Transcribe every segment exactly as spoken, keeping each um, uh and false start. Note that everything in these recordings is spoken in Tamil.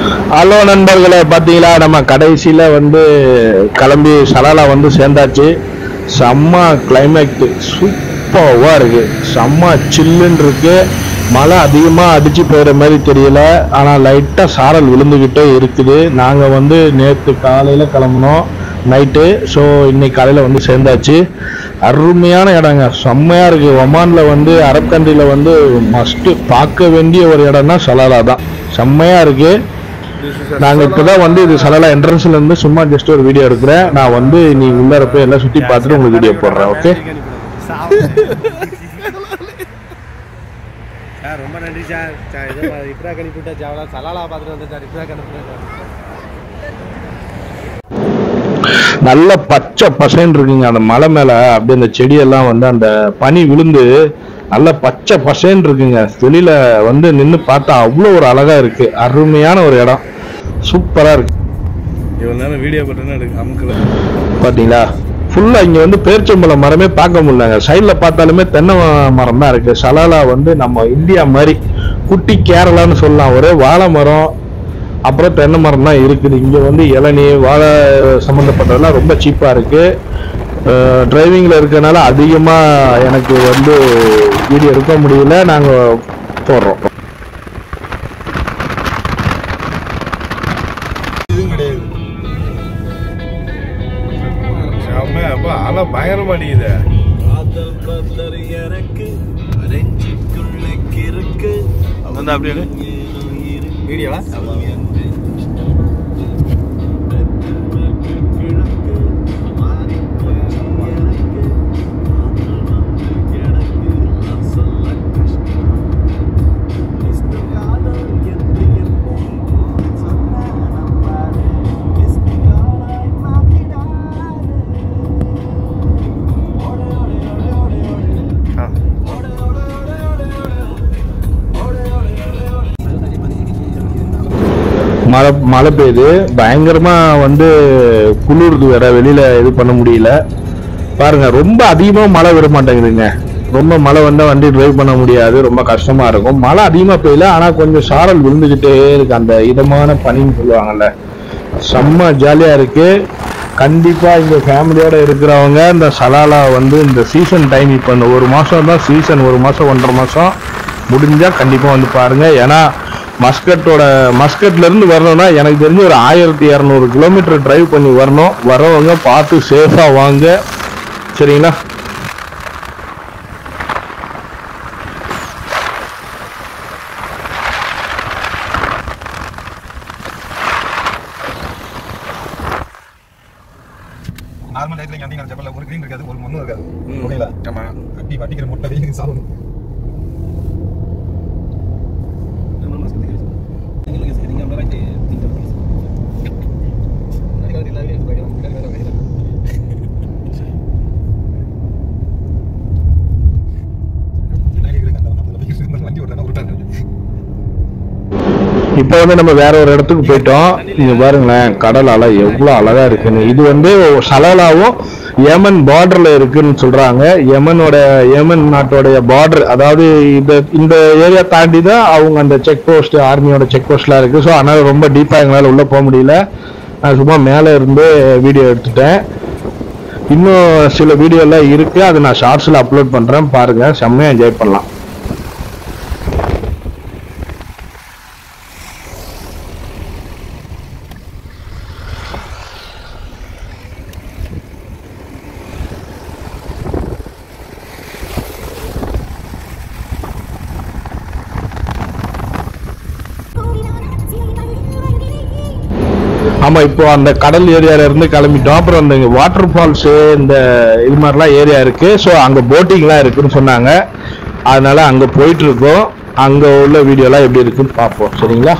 ஹலோ நண்பர்களே, பார்த்தீங்களா நம்ம கடைசியில் வந்து கிளம்பி சலாலா வந்து சேர்ந்தாச்சு. செம்ம கிளைமேட் சூப்பராக இருக்குது, செம்ம சில்லுன்னு இருக்குது. மழை அதிகமாக அடித்து போயிடுற மாதிரி தெரியல, ஆனால் லைட்டாக சாரல் விழுந்துக்கிட்டே இருக்குது. நாங்கள் வந்து நேற்று காலையில் கிளம்புனோம் நைட்டு, ஸோ இன்னைக்கு காலையில் வந்து சேர்ந்தாச்சு. அருமையான இடங்க, செம்மையாக இருக்குது. ஒமானில் வந்து அரப் கண்ட்ரியில் வந்து மஸ்ட்டு பார்க்க வேண்டிய ஒரு இடம்னா சலாலா தான், செம்மையாக இருக்குது. நாங்கள் இப்போ தான் வந்து இது சலாலா என்ட்ரன்ஸ்லேருந்து சும்மா ஜஸ்ட் ஒரு வீடியோ எடுக்கிறேன். நான் வந்து நீ உள்ளார போய் எல்லாம் சுற்றி பார்த்துட்டு உங்களுக்கு வீடியோ போடுறேன். ஓகே, சார் ரொம்ப நன்றி சார். இப்ரா கணிப்பிட்ட ஜாவலா சலாலா பார்த்துட்டு வந்தேன் சார். இப்ரா கணிப்பிட்ட நல்ல பச்சை பசைன்னு இருக்குங்க அந்த மலை மேலே. அப்படியே அந்த செடியெல்லாம் வந்து அந்த பனி விழுந்து நல்ல பச்சை பசைன்னு இருக்குங்க. வெளியில வந்து நின்று பார்த்தா அவ்வளோ ஒரு அழகா இருக்கு, அருமையான ஒரு இடம், சூப்பரா இருக்கு. இவ்வளோ நேரம் வீடியோ போட்டேன்னா பார்த்தீங்களா, ஃபுல்லாக இங்கே வந்து பேரிச்சம்பழம் மரமே பார்க்க முடியலங்க. சைடில் பார்த்தாலுமே தென்னை மரம் தான் இருக்குது. சலாலா வந்து நம்ம இந்தியா மாதிரி குட்டி கேரளான்னு சொல்லலாம். ஒரே வாழை மரம் அப்புறம் தென்னை மரம் தான் இருக்குது. இங்கே வந்து இளநீ வாழை சம்மந்தப்பட்டதெல்லாம் ரொம்ப சீப்பாக இருக்குது. டிரைவிங்கில் இருக்கனால அதிகமாக எனக்கு வந்து வீடியோ எடுக்க முடியல, நாங்கள் போடுறோம். பயங்கரமா அடிக்குது. அப்படியே வீடியோவா மழை மழை பெய்யுது பயங்கரமா, வந்து குளிர்து வேற, வெளியில இது பண்ண முடியல. பாருங்க, ரொம்ப அதிகமா மழை விட மாட்டேங்குதுங்க. ரொம்ப மழை வந்தா வண்டி டிரைவ் பண்ண முடியாது, ரொம்ப கஷ்டமா இருக்கும். மழை அதிகமா பெய்யல, ஆனா கொஞ்சம் சாரல் விழுந்துகிட்டே இருக்கு. அந்த இதமான பனின்னு சொல்லுவாங்கல்ல, செம்ம ஜாலியா இருக்கு. கண்டிப்பா இங்க ஃபேமிலியோட இருக்கிறவங்க இந்த சலாலா வந்து இந்த சீசன் டைம், இப்போ இந்த ஒரு மாசம் தான் சீசன், ஒரு மாசம் ஒன்றரை மாசம் முடிஞ்சா கண்டிப்பா வந்து பாருங்க. ஏன்னா மஸ்கட்டோட மஸ்கட்ல இருந்து வரணும்னா எனக்கு தெரிஞ்சு ஒரு ஆயிரத்தி இரநூறு கிலோமீட்டர் டிரைவ் பண்ணி வரணும். வரவங்க பார்த்து சேஃபா வாங்க, சரிங்களா? நார்மல் லைஃப்ல இங்க வந்தீங்க ஜபல்ல ஒரு கிரீன் இருக்காது, ஒரு மண்ணும் இருக்காது. ஓகேங்களா? ஆமா, அடி வடிக்கிற முட்டை வெயில் சாப்பிடணும். இப்போ வந்து நம்ம வேற ஒரு இடத்துக்கு போயிட்டோம். நீங்க பாருங்களேன், கடல் அலை எவ்வளவு அழகா இருக்குன்னு. இது வந்து சலாலாவும் யமன் பார்டர்ல இருக்குன்னு சொல்றாங்க. யமனோட யமன் நாட்டோடைய பார்டர், அதாவது இந்த இந்த ஏரியா தாண்டி தான் அவங்க அந்த செக் போஸ்ட், ஆர்மியோட செக் போஸ்ட்லாம் இருக்கு. ஸோ அதனால ரொம்ப டீப்பா எங்களால் உள்ள போக முடியல. நான் சும்மா மேலே இருந்து வீடியோ எடுத்துட்டேன். இன்னும் சில வீடியோ எல்லாம் இருக்கு, அதை நான் ஷார்ட்ஸ்ல அப்லோட் பண்றேன், பாருங்க, செம்மையா என்ஜாய் பண்ணலாம். ஆமா, இப்போ அந்த கடல் ஏரியால இருந்து கிளம்பிட்டோம். அப்புறம் அந்த வாட்டர் ஃபால்ஸ், இந்த இது மாதிரிலாம் ஏரியா இருக்கு. ஸோ அங்க போட்டிங்லாம் இருக்குன்னு சொன்னாங்க, அதனால அங்க போயிட்டு இருக்கோம். அங்க உள்ள வீடியோலாம் எப்படி இருக்குன்னு பார்ப்போம், சரிங்களா?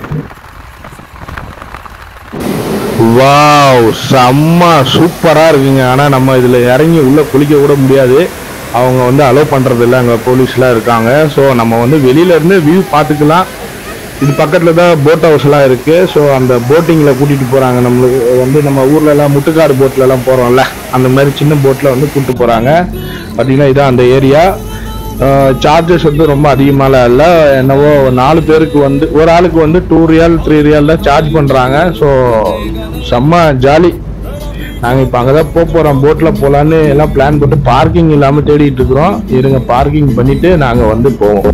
வாவ், செம்ம சூப்பரா இருக்குங்க. ஆனா நம்ம இதுல இறங்கி உள்ள குளிக்க கூட முடியாது, அவங்க வந்து அலோவ் பண்றது இல்லை, அங்க போலீஸ்லாம் இருக்காங்க. ஸோ நம்ம வந்து வெளியில இருந்து வியூ பார்த்துக்கலாம். இது பக்கத்துல தான் போட் ஹவுஸ் எல்லாம் இருக்கு. ஸோ அந்த போட்டிங்ல கூட்டிட்டு போறாங்க. நம்மளுக்கு வந்து நம்ம ஊர்ல எல்லாம் முட்டுக்காடு போட்ல எல்லாம் போறோம்ல, அந்த மாதிரி சின்ன போட்ல வந்து கூட்டிட்டு போறாங்க. பாத்தீங்கன்னா இதான் அந்த ஏரியா. சார்ஜஸ் வந்து ரொம்ப அதிகமாலாம் இல்லை. என்னவோ நாலு பேருக்கு வந்து ஒரு ஆளுக்கு வந்து டூ ரியால் த்ரீ ரியால் தான் சார்ஜ் பண்ணுறாங்க. ஸோ செம்ம ஜாலி. நாங்கள் இப்போ அங்கே தான் போக போகிறோம், போட்டில் போகலான்னு எல்லாம் பிளான் போட்டு பார்க்கிங் இல்லாமல் தேடிட்டு இருக்கிறோம். இருங்க பார்க்கிங் பண்ணிவிட்டு நாங்கள் வந்து போவோம்.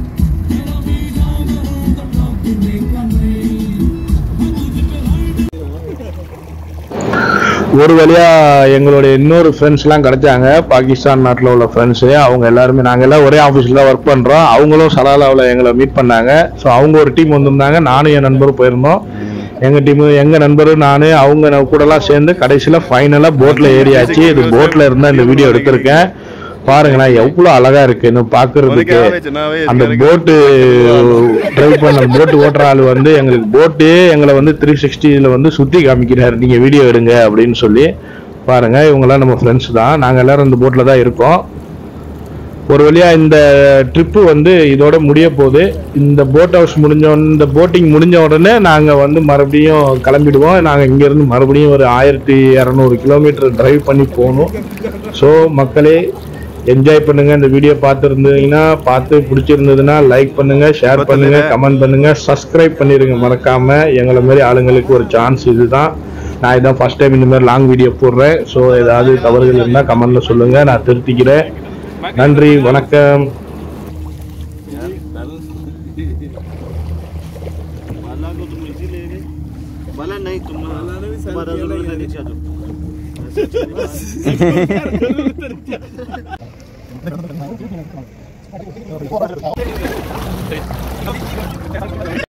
ஒரு வழியா எங்களுடைய இன்னொரு ஃப்ரெண்ட்ஸ்லாம் கிடைச்சாங்க, பாகிஸ்தான் நாட்டில் உள்ள ஃப்ரெண்ட்ஸு. அவங்க எல்லாருமே நாங்கள் எல்லாம் ஒரே ஆஃபீஸில் தான் ஒர்க் பண்ணுறோம். அவங்களும் சலாலாவில் எங்களை மீட் பண்ணாங்க. ஸோ அவங்க ஒரு டீம் வந்திருந்தாங்க, நானும் என் நண்பரும் போயிருந்தோம். எங்கள் டீமு எங்கள் நண்பரும் நான் அவங்க கூடலாம் சேர்ந்து கடைசியில் ஃபைனலாக போட்டில் ஏறியாச்சு. இது போட்டில் இருந்தால் இந்த வீடியோ எடுத்திருக்கேன். பாருங்களேன் எவ்வளோ அழகா இருக்குன்னு பார்க்கறதுக்கு. அந்த போட்டு டிரைவ் பண்ண போட்டு ஓட்டுற ஆள் வந்து எங்களுக்கு போட்டு எங்களை வந்து த்ரீ சிக்ஸ்டியில் வந்து சுற்றி காமிக்கிறாரு, நீங்கள் வீடியோ எடுங்க அப்படின்னு சொல்லி. பாருங்க இவங்கெல்லாம் நம்ம ஃப்ரெண்ட்ஸ் தான். நாங்கள் எல்லாரும் இந்த போட்டில் தான் இருக்கோம். ஒரு வழியா இந்த ட்ரிப்பு வந்து இதோட முடிய போகுது. இந்த போட் ஹவுஸ் முடிஞ்ச இந்த போட்டிங் முடிஞ்ச உடனே நாங்கள் வந்து மறுபடியும் கிளம்பிடுவோம். நாங்கள் இங்கேருந்து மறுபடியும் ஒரு ஆயிரத்தி இரநூறு கிலோமீட்டர் டிரைவ் பண்ணி போகணும். ஸோ மக்களே என்ஜாய் பண்ணுங்க. இந்த வீடியோ பார்த்துருந்தீங்கன்னா பார்த்து பிடிச்சிருந்ததுன்னா லைக் பண்ணுங்க, ஷேர் பண்ணுங்க, கமெண்ட் பண்ணுங்க, சப்ஸ்கிரைப் பண்ணிடுங்க மறக்காம. எங்களை மாதிரி ஆளுங்களுக்கு ஒரு சான்ஸ் இதுதான். நான் இதான் ஃபர்ஸ்ட் டைம் இந்த மாதிரி லாங் வீடியோ போடுறேன். ஸோ ஏதாவது தவறுகள் இருந்தால் கமெண்ட்ல சொல்லுங்க, நான் திருத்திக்கிறேன். நன்றி, வணக்கம்.